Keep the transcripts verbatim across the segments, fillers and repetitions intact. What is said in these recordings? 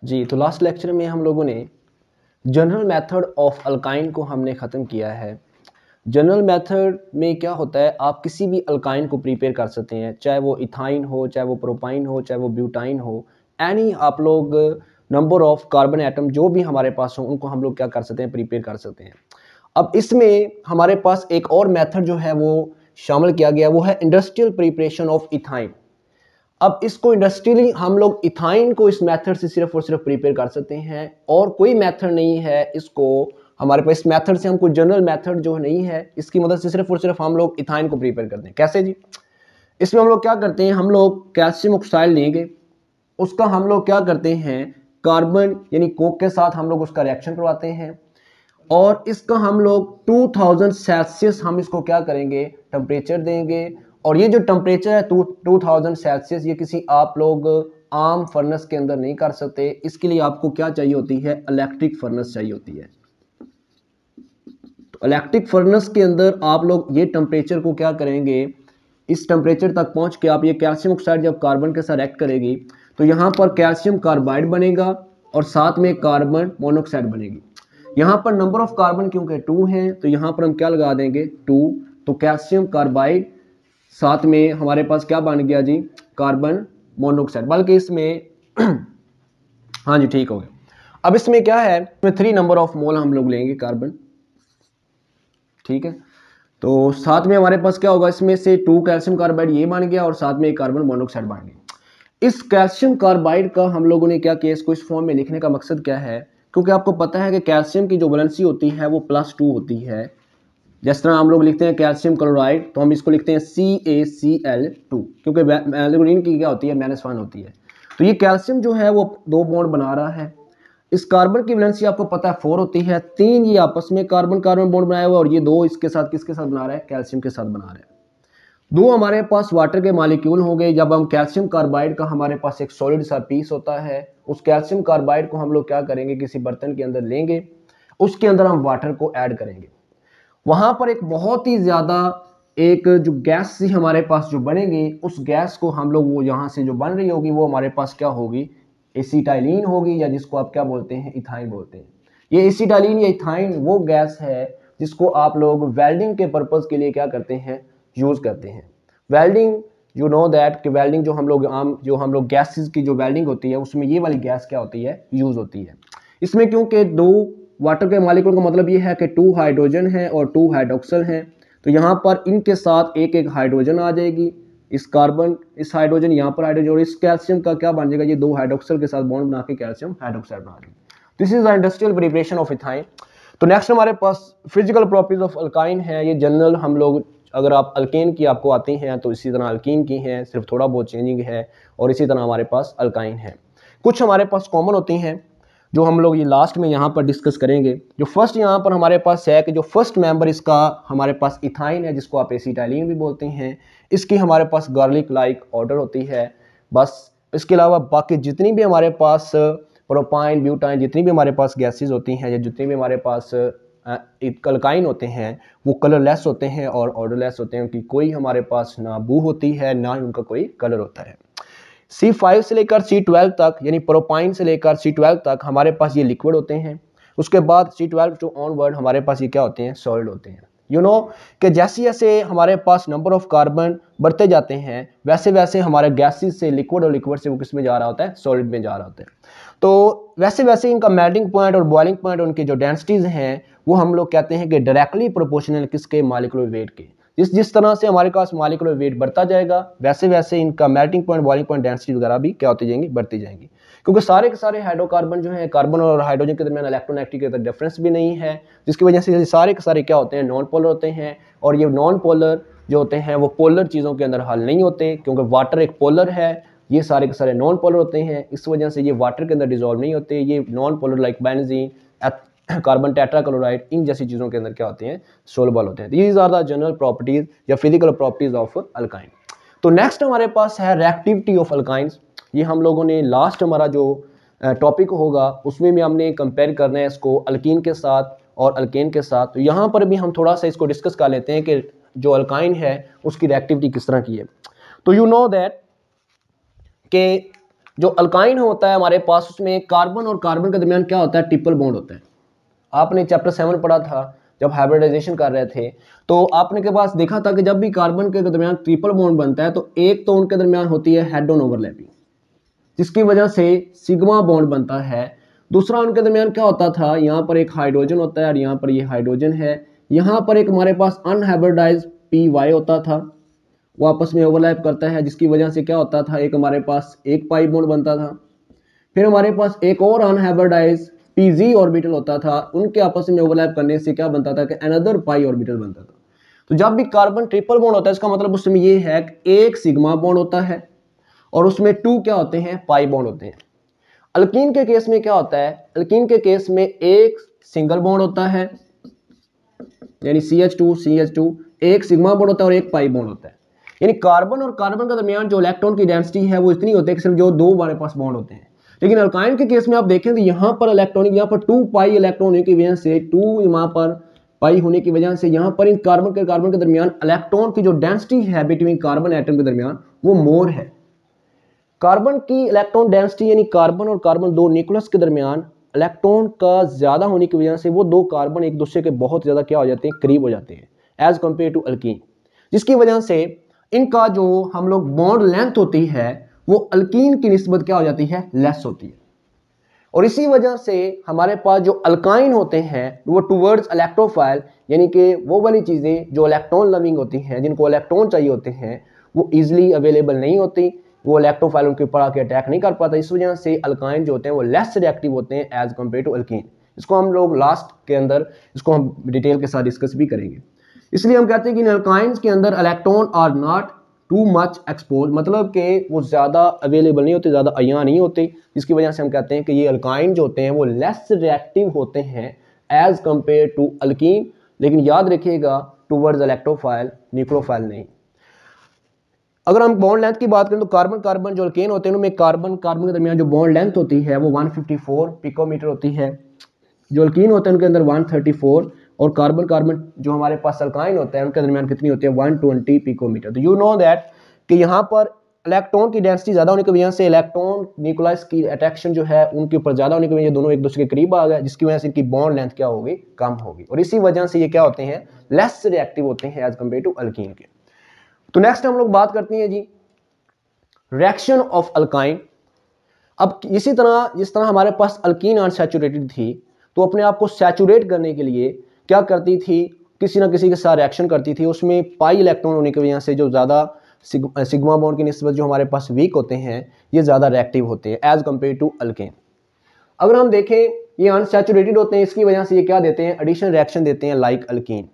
जी, तो last lecture में हम लोगों ने जनरल मेथड ऑफ अल्काइन को हमने ख़त्म किया है। जनरल मेथड में क्या होता है, आप किसी भी अल्काइन को प्रिपेयर कर सकते हैं, चाहे वो इथाइन हो, चाहे वो प्रोपाइन हो, चाहे वो ब्यूटाइन हो। एनी आप लोग नंबर ऑफ कार्बन एटम जो भी हमारे पास हो, उनको हम लोग क्या कर सकते हैं, प्रिपेयर कर सकते हैं। अब इसमें हमारे पास एक और मेथड जो है वो शामिल किया गया, वो है इंडस्ट्रियल प्रिपरेशन ऑफ इथाइन। अब इसको इंडस्ट्रियली हम लोग इथाइन को इस मेथड से सिर्फ और सिर्फ प्रिपेयर कर सकते हैं, और कोई मेथड नहीं है इसको हमारे पास। इस मेथड से हम कोई जनरल मेथड जो नहीं है, इसकी मदद से सिर्फ और सिर्फ हम लोग इथाइन को प्रिपेयर करते हैं। कैसे जी? इसमें हम लोग क्या करते हैं, हम लोग कैल्शियम ऑक्साइड लेंगे, उसका हम लोग क्या करते हैं, कार्बन यानी कोक के साथ हम लोग उसका रिएक्शन करवाते हैं, और इसका हम लोग टू थाउजेंड सेल्सियस हम इसको क्या करेंगे, टेम्परेचर देंगे। और ये जो टेम्परेचर है टू थाउजेंड सेल्सियस, ये किसी आप लोग आम फर्नेस के अंदर नहीं कर सकते। इसके लिए आपको क्या चाहिए होती है, इलेक्ट्रिक फर्नेस चाहिए होती है। तो इलेक्ट्रिक फर्नेस के अंदर आप लोग ये टेम्परेचर को क्या करेंगे, इस टेम्परेचर तक पहुंच के आप ये कैल्शियम ऑक्साइड जब कार्बन के साथ रिएक्ट करेगी, तो यहाँ पर कैल्शियम कार्बाइड बनेगा और साथ में कार्बन मोनोऑक्साइड बनेगी। यहाँ पर नंबर ऑफ कार्बन क्योंकि टू हैं, तो यहाँ पर हम क्या लगा देंगे, टू। तो कैल्शियम कार्बाइड साथ में हमारे पास क्या बन गया जी, कार्बन मोनोऑक्साइड। बल्कि इसमें हाँ जी ठीक हो गया। अब इसमें क्या है, इसमें थ्री नंबर ऑफ मोल हम लोग लेंगे कार्बन, ठीक है। तो साथ में हमारे पास क्या होगा, इसमें से टू कैल्शियम कार्बाइड ये बन गया और साथ में एक कार्बन मोनोऑक्साइड बन गया। इस कैल्शियम कार्बाइड का हम लोगों ने क्या किया, इसको इस फॉर्म में लिखने का मकसद क्या है, क्योंकि आपको पता है कि कैल्शियम की जो वैलेंसी होती है वो प्लस टू होती है। जिस तरह हम लोग लिखते हैं कैल्शियम क्लोराइड, तो हम इसको लिखते हैं C A C L two, क्योंकि एल्यूमिनियम की क्या होती है, माइनस वन होती है। तो ये कैल्शियम जो है वो दो बॉन्ड बना रहा है। इस कार्बन की वैलेंसी आपको पता है फोर होती है। तीन ये आपस में कार्बन कार्बन बॉन्ड बनाया हुआ, और ये दो इसके साथ किसके साथ बना रहा है, कैल्शियम के साथ बना रहा है। दो हमारे पास वाटर के मॉलिक्यूल हो गए। जब हम कैल्शियम कार्बाइड का हमारे पास एक सॉलिड सा पीस होता है, उस कैल्शियम कार्बाइड को हम लोग क्या करेंगे, किसी बर्तन के अंदर लेंगे, उसके अंदर हम वाटर को ऐड करेंगे। वहां पर एक बहुत ही ज्यादा एक जो गैस सी हमारे पास जो बनेगी, उस गैस को हम लोग वो यहाँ से जो बन रही होगी वो हमारे पास क्या होगी, एसिटाइलिन होगी, या जिसको आप क्या बोलते हैं, इथाइन बोलते हैं। ये एसिटाइलिन या इथाइन वो गैस है जिसको आप लोग वेल्डिंग के पर्पज के लिए क्या करते हैं, यूज करते हैं। वेल्डिंग, यू नो दैट कि वेल्डिंग जो हम लोग आम जो हम लोग गैसेस की जो वेल्डिंग होती है, उसमें ये वाली गैस क्या होती है, यूज होती है। इसमें क्योंकि दो वाटर के मॉलिक्यूल का मतलब ये है कि टू हाइड्रोजन है और टू हाइड्रोक्सल हैं, तो यहाँ पर इनके साथ एक एक हाइड्रोजन आ जाएगी। इस कार्बन, इस हाइड्रोजन, यहाँ पर हाइड्रोजन, और इस कैल्शियम का क्या बन जाएगा, ये दो हाइड्रोक्सल के साथ बॉन्ड बना के कैल्शियम हाइड्रोक्साइड बना देंगे। This is the industrial preparation of ethyne. तो नेक्स्ट हमारे पास फिजिकल प्रॉपर्टीज ऑफ अल्काइन है। ये जनरल हम लोग, अगर आप अल्केन की आपको आती हैं तो इसी तरह अल्कीन की हैं, सिर्फ थोड़ा बहुत चेंजिंग है, और इसी तरह हमारे पास अल्काइन है। कुछ हमारे पास कॉमन होती हैं जो हम लोग ये लास्ट में यहाँ पर डिस्कस करेंगे। जो फर्स्ट यहाँ पर हमारे पास है कि जो फर्स्ट मेंबर इसका हमारे पास इथाइन है, जिसको आप एसिटाइलिन भी बोलते हैं। इसकी हमारे पास गार्लिक लाइक ऑर्डर होती है बस। इसके अलावा बाकी जितनी भी हमारे पास प्रोपाइन, ब्यूटाइन, जितनी भी हमारे पास गैसेज होती हैं, या जितनी भी हमारे पास अल्काइन होते हैं, वो कलरलेस होते हैं और ऑर्डरलेस होते हैं। उनकी कोई हमारे पास ना बू होती है, ना ही उनका कोई कलर होता है। सी फाइव से लेकर सी ट्वेल्व तक, यानी प्रोपाइन से लेकर सी ट्वेल्व तक हमारे पास ये लिक्विड होते हैं। उसके बाद सी ट्वेल्व टू ऑनवर्ड हमारे पास ये क्या होते हैं, सॉलिड होते हैं। यू नो कि जैसे जैसे हमारे पास नंबर ऑफ कार्बन बढ़ते जाते हैं, वैसे वैसे हमारे गैसेस से लिक्विड, और लिक्विड से वो किस में जा रहा होता है, सॉलिड में जा रहा होता है। तो वैसे वैसे इनका मेल्टिंग पॉइंट और बॉइलिंग पॉइंट, उनकी जो डेंसिटीज हैं, वो हम लोग कहते हैं कि डायरेक्टली प्रोपोर्शनल किसके, मॉलिक्यूलर वेट के। जिस जिस तरह से हमारे पास मॉलिक्यूलर वेट बढ़ता जाएगा, वैसे वैसे इनका melting point, boiling point, density वगैरह भी क्या होती जाएंगी, बढ़ती जाएंगी। क्योंकि सारे के सारे हाइड्रोकार्बन जो है, कार्बन और हाइड्रोजन के दरमियान इलेक्ट्रोनेगेटिव के डिफरेंस भी नहीं है, जिसकी वजह से सारे के सारे क्या होते हैं, नॉन पोलर होते हैं। और ये नॉन पोलर जो होते हैं वो पोलर चीज़ों के अंदर हल नहीं होते, क्योंकि वाटर एक पोलर है, ये सारे के सारे नॉन पोलर होते हैं। इस वजह से ये वाटर के अंदर डिजोल्व नहीं होते। ये non polar like benzene, carbon tetrachloride, इन जैसी चीज़ों के अंदर क्या होते हैं, सोलबल होते हैं। These are the general properties या फिजिकल प्रॉपर्टीज ऑफ अल्काइन। तो नेक्स्ट हमारे पास है रिएक्टिविटी ऑफ अल्काइंस। ये हम लोगों ने लास्ट हमारा जो टॉपिक होगा उसमें भी हमने कंपेयर करना है इसको अल्कीन के साथ और अल्केन के साथ। तो यहाँ पर भी हम थोड़ा सा इसको डिस्कस कर लेते हैं कि जो अल्काइन है उसकी रिएक्टिविटी किस तरह की है। तो यू नो दैट कि जो अल्काइन होता है हमारे पास, उसमें कार्बन और कार्बन के दरमियान क्या होता है, ट्रिपल बॉन्ड होता है। आपने चैप्टर सेवन पढ़ा था जब हाइब्रिडाइजेशन कर रहे थे, तो आपने के पास देखा था कि जब भी कार्बन के दरमियान ट्रिपल बॉन्ड बनता है तो एक तो उनके दरमियान होती है हेड ऑन ओवरलैपिंग, जिसकी वजह से सिग्मा बॉन्ड बनता है। दूसरा उनके दरमियान क्या होता था, यहाँ पर एक हाइड्रोजन होता है और यहाँ पर ये हाइड्रोजन है। यहाँ पर एक हमारे पास अनहाइब्रिडाइज्ड पी वाई होता था, वो आपस में ओवरलैप करता है, जिसकी वजह से क्या होता था, एक हमारे पास एक पाई बॉन्ड बनता था। फिर हमारे पास एक और अनहाइब्रिडाइज्ड पीजी ऑर्बिटल होता था, उनके आपस में ओवरलैप करने से क्या बनता था कि अनदर पाई ऑर्बिटल बनता था। तो जब भी कार्बन ट्रिपल बॉन्ड होता है, इसका मतलब उसमें ये है कि एक सिग्मा बॉन्ड होता है और उसमें टू क्या होते हैं, पाई बॉन्ड होते हैं। अल्कीन के केस में क्या होता है, अल्कीन के केस में एक सिंगल बॉन्ड होता है, यानी C H two C H two, एक सिग्मा बॉन्ड होता है और एक पाई बॉन्ड होता है। यानी कार्बन और कार्बन के दरमियान जो इलेक्ट्रॉन की डेंसिटी है वो इतनी होती है कि सिर्फ जो दो हमारे पास बॉन्ड होते हैं। लेकिन अल्काइन के केस में आप देखें तो यहाँ पर इलेक्ट्रॉनिक, यहाँ पर टू पाई इलेक्ट्रॉन होने की वजह से, टू यहाँ पर पाई होने की वजह से यहाँ पर इन कार्बन के कार्बन के दरमियान इलेक्ट्रॉन की जो डेंसिटी है बिटवीन कार्बन एटम के दरमियान वो मोर है। कार्बन की इलेक्ट्रॉन डेंसिटी यानी कार्बन और कार्बन दो न्यूक्लियस के दरमियान इलेक्ट्रॉन का ज्यादा होने की वजह से वो दो कार्बन एक दूसरे के बहुत ज्यादा क्या हो जाते हैं, करीब हो जाते हैं एज कंपेयर टू अल्कीन, जिसकी वजह से इनका जो हम लोग बॉन्ड लेंथ होती है वो अल्कीन की निस्बत क्या हो जाती है, लेस होती है। और इसी वजह से हमारे पास जो अल्काइन होते हैं वो टूवर्ड्स इलेक्ट्रोफाइल, यानी कि वो वाली चीजें जो इलेक्ट्रॉन लविंग होती हैं, जिनको इलेक्ट्रॉन चाहिए होते हैं, वो इजिली अवेलेबल नहीं होती, वो इलेक्ट्रोफाइल उनके ऊपर आके अटैक नहीं कर पाता। इस वजह से अल्काइन जो होते हैं वो लेस रिएक्टिव होते हैं एज कंपेयर टू अल्कीन। इसको हम लोग लास्ट के अंदर इसको हम डिटेल के साथ डिस्कस भी करेंगे। इसलिए हम कहते हैं कि इन अल्काइंस के अंदर electron are not too much expose, मतलब कि वो ज़्यादा अवेलेबल नहीं होते, ज़्यादा अयान नहीं होते, जिसकी वजह से हम कहते हैं कि ये अल्काइन जो होते हैं वो लेस रिएक्टिव होते हैं एज कंपेयर टू अल्कीन। लेकिन याद रखिएगा टूवर्ड्स इलेक्ट्रोफाइल, न्यूक्लियोफाइल नहीं। अगर हम बॉन्ड लेंथ की बात करें तो कार्बन कार्बन जो अल्केन होते हैं उनमें कार्बन कार्बन के दरमियान जो बॉन्ड लेंथ होती है वो वन फिफ्टी फोर पिकोमीटर होती है। जो अल्कीन होते हैं उनके अंदर वन थर्टी फोर, और कार्बन कार्बन जो हमारे पास अल्काइन होता है उनके दरमियान कितनी होती है, वन ट्वेंटी पिकोमीटर। तो यू नो दैट कि यहाँ पर इलेक्ट्रॉन की डेंसिटी ज़्यादा होने की वजह से इलेक्ट्रॉन न्यूक्लियस की अट्रैक्शन जो है उनके ऊपर ज़्यादा होने की वजह से दोनों एक दूसरे के करीब आ गए, जिसकी वजह से इनकी बॉन्ड लेंथ क्या होगी, कम होगी, और इसी वजह से ये क्या होते हैं, लेस रिएक्टिव होते हैं एज कम्पेयर टू अल्कीन के। तो नेक्स्ट हम लोग बात करते हैं जी रिएक्शन ऑफ अल्काइन। अब इसी तरह जिस तरह हमारे पास अल्कीन अनसैचुरेटेड थी, तो अपने आप को सैचुरेट करने के लिए क्या करती थी, किसी ना किसी के साथ रिएक्शन करती थी। उसमें पाई इलेक्ट्रॉन होने की वजह से जो ज़्यादा सिग्मा बॉन्ड की निस्बत जो हमारे पास वीक होते हैं ये ज़्यादा रिएक्टिव होते हैं एज कम्पेयर टू अल्केन। अगर हम देखें ये अनसैचुरेटेड होते हैं, इसकी वजह से ये क्या देते हैं, एडिशन रिएक्शन देते हैं लाइक अल्कीन।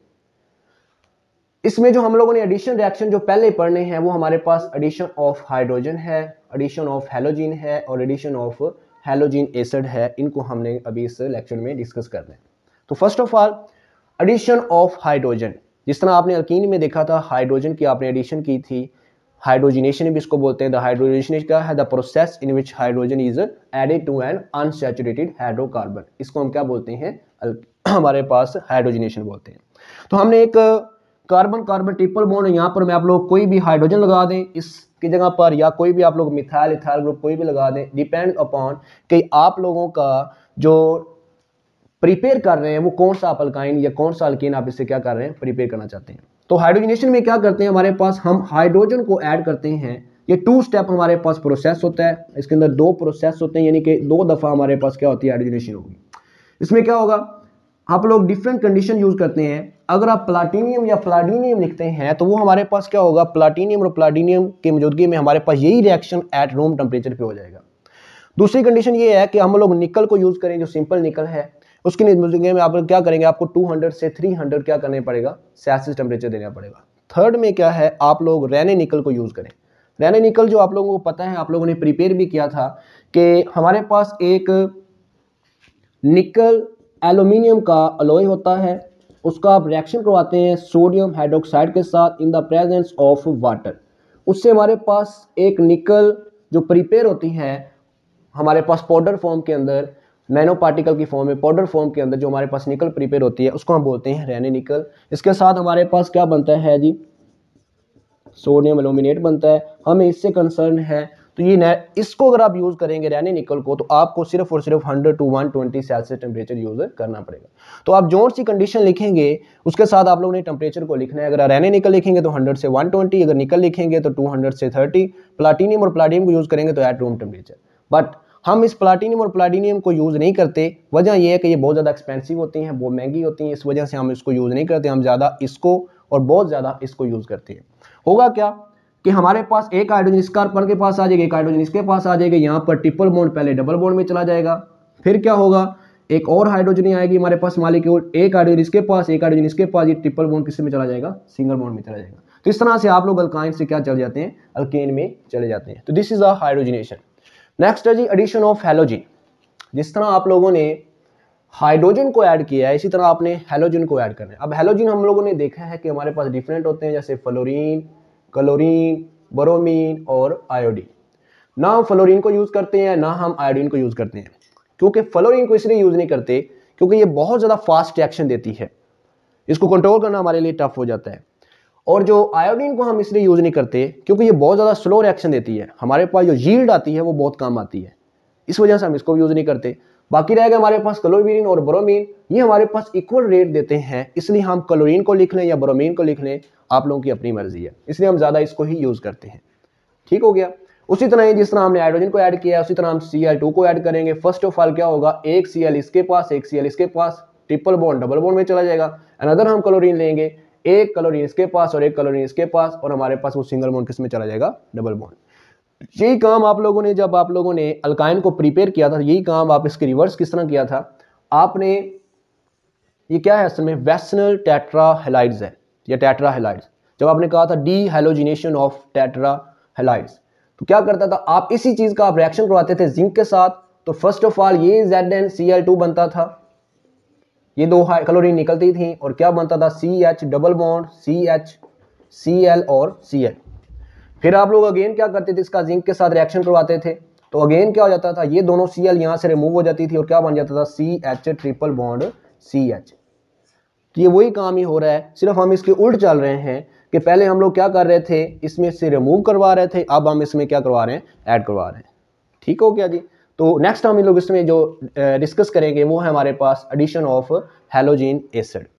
इसमें जो हम लोगों ने एडिशन रिएक्शन जो पहले पढ़ने हैं वो हमारे पास एडिशन ऑफ हाइड्रोजन है, एडिशन ऑफ हैलोजीन है और एडिशन ऑफ हैलोजीन एसिड है। इनको हमने अभी इस लेक्चर में डिस्कस करना है। तो first of all addition of hydrogen, जिस तरह आपने अल्कीन में देखा था हाइड्रोजन की आपने एडिशन की थी, हाइड्रोजनेशन भी इसको बोलते हैं। द हाइड्रोजनेशन क्या है, the process in which hydrogen is added to an unsaturated hydrocarbon. इसको हम क्या बोलते हैं, हमारे पास हाइड्रोजनेशन बोलते हैं। तो हमने एक कार्बन कार्बन ट्रिपल बॉन्ड, यहाँ पर मैं आप लोग कोई भी हाइड्रोजन लगा दें इसकी जगह पर, या कोई भी आप लोग मिथाइल इथाइल ग्रुप कोई भी लगा दें, डिपेंड अपॉन कि आप लोगों का जो प्रिपेयर कर रहे हैं वो कौन सा अल्काइन या कौन सा अल्कीन आप इससे क्या कर रहे हैं, प्रिपेयर करना चाहते हैं। तो हाइड्रोजनेशन में क्या करते हैं, हमारे पास हम हाइड्रोजन को ऐड करते हैं। ये टू स्टेप हमारे पास प्रोसेस होता है, इसके अंदर दो प्रोसेस होते हैं, यानी कि दो दफ़ा हमारे पास क्या होती है, हाइड्रोजनेशन होगी। इसमें क्या होगा, आप लोग डिफरेंट कंडीशन यूज करते हैं। अगर आप प्लाटिनियम या प्लाटिनियम लिखते हैं तो वो हमारे पास क्या होगा, प्लाटिनियम और प्लाटिनियम की मौजूदगी में हमारे पास यही रिएक्शन एट रूम टेम्परेचर पे हो जाएगा। दूसरी कंडीशन ये है कि हम लोग निकल को यूज करें, जो सिंपल निकल है, उसकी मौजूदगी में आप लोग क्या करेंगे, आपको टू हंड्रेड से थ्री हंड्रेड क्या करना पड़ेगा, सेल्सियस टेम्परेचर देना पड़ेगा। थर्ड में क्या है, आप लोग रेने निकल को यूज करें। रेने निकल जो आप लोगों को पता है, आप लोगों ने प्रिपेयर भी किया था कि हमारे पास एक निकल एल्यूमिनियम का अलॉय होता है, उसका आप रिएक्शन करवाते हैं सोडियम हाइड्रोक्साइड के साथ in the presence of water. उससे हमारे पास एक निकल जो प्रिपेयर होती है हमारे पास पाउडर फॉर्म के अंदर, नैनो पार्टिकल की फॉर्म में, पाउडर फॉर्म के अंदर जो हमारे पास निकल प्रिपेयर होती है उसको हम बोलते हैं रेने निकल। इसके साथ हमारे पास क्या बनता है जी, सोडियम एल्यूमिनेट बनता है। हमें इससे कंसर्न है तो ये इसको अगर आप यूज़ करेंगे रैनी निकल को, तो आपको सिर्फ और सिर्फ hundred to one twenty Celsius temperature use करना पड़ेगा। तो आप जो सी कंडीशन लिखेंगे उसके साथ आप लोगों ने टेम्परेचर को लिखना है। अगर रैनी निकल लिखेंगे तो हंड्रेड से वन ट्वेंटी, अगर निकल लिखेंगे तो टू हंड्रेड से थर्टी, प्लाटीनियम और प्लाटिनियम को यूज़ करेंगे तो एट रूम टेम्परेचर। बट हम इस प्लाटीनियम और प्लाटिनियम को यूज़ नहीं करते, वजह यह है कि ये बहुत ज़्यादा एक्सपेंसिव होती हैं, बहुत महंगी होती हैं, इस वजह से हम इसको यूज़ नहीं करते। हम ज़्यादा इसको और बहुत ज़्यादा इसको यूज़ करते हैं। होगा क्या कि हमारे पास एक हाइड्रोजन इस कार्बन के पास आ जाएगा, एक हाइड्रोजन इसके पास आ जाएगा, यहाँ पर ट्रिपल बॉन्ड पहले डबल बॉन्ड में चला जाएगा। फिर क्या होगा, एक और हाइड्रोजन आएगी हमारे पास मॉलिक्यूल, एक हाइड्रोजन इसके पास, एक हाइड्रोजन इसके पास, ये ट्रिपल बॉन्ड किस में चला जाएगा, सिंगल बॉन्ड में चला जाएगा। तो इस तरह से आप लोग अल्काइन से क्या चले जाते हैं, अल्केन में चले जाते हैं। तो this is a hydrogenation. Next है जी एडिशन ऑफ हैलोजन। जिस तरह आप लोगों ने हाइड्रोजन को ऐड किया है, इसी तरह आपने हैलोजन को ऐड करना है। अब हैलोजन हम लोगों ने देखा है कि हमारे पास डिफरेंट होते हैं, जैसे फ्लोरीन, क्लोरीन, ब्रोमीन और आयोडीन। ना हम फ्लोरीन को यूज़ करते हैं, ना हम आयोडीन को यूज़ करते हैं। क्योंकि फ्लोरीन को इसलिए यूज़ नहीं करते क्योंकि ये बहुत ज़्यादा फास्ट रिएक्शन देती है, इसको कंट्रोल करना हमारे लिए टफ हो जाता है। और जो आयोडीन को हम इसलिए यूज़ नहीं करते क्योंकि ये बहुत ज़्यादा स्लो रिएक्शन देती है, हमारे पास जो यील्ड आती है वो बहुत कम आती है, इस वजह से हम इसको यूज़ नहीं करते। बाकी रहेगा हमारे पास क्लोरीन और ब्रोमीन, ये हमारे पास इक्वल रेट देते हैं, इसलिए हम क्लोरीन को लिख लें या ब्रोमीन को लिख लें, आप लोगों की अपनी मर्जी है, इसलिए हम ज़्यादा इसको ही यूज़ करते हैं। ठीक हो गया। उसी तरह ही जिस तरह हमने हाइड्रोजन को ऐड किया है, उसी तरह हम सी एल टू को ऐड करेंगे। फर्स्ट ऑफ ऑल क्या होगा, एक सी एल इसके पास, एक सी एल इसके पास, ट्रिपल बॉन्ड डबल बॉन्ड में चला जाएगा। अनदर हम क्लोरीन लेंगे, एक क्लोरीन इसके पास और एक क्लोरीन इसके पास, और हमारे पास वो सिंगल बॉन्ड किस में चला जाएगा, डबल बॉन्ड। यही काम आप लोगों ने जब आप लोगों ने अल्काइन को प्रिपेयर किया था, यही काम आप इसके रिवर्स किस तरह किया था, आपने ये क्या है असल में वेस्नल टेट्रा हैलाइड्स है या टेट्रा हैलाइड्स। जब आपने कहा था dehalogenation of tetra halides, तो क्या करता था, आप इसी चीज का आप रिएक्शन करवाते थे जिंक के साथ। तो फर्स्ट ऑफ ऑल ये Z N C L two बनता था, ये दो क्लोरीन निकलती थी, और क्या बनता था, C H double bond, C H C L और सी एल। फिर आप लोग अगेन क्या करते थे, इसका जिंक के साथ रिएक्शन करवाते थे, तो अगेन क्या हो जाता था, ये दोनों सी एल यहाँ से रिमूव हो जाती थी और क्या बन जाता था, C H triple bond C H. तो ये वही काम ही हो रहा है, सिर्फ हम इसके उल्ट चल रहे हैं कि पहले हम लोग क्या कर रहे थे, इसमें से रिमूव करवा रहे थे, अब हम इसमें क्या करवा रहे हैं, ऐड करवा रहे हैं। ठीक हो गया जी। तो नेक्स्ट हम इन लोग इसमें जो डिस्कस करेंगे वो है हमारे पास एडिशन ऑफ हैलोजन एसिड।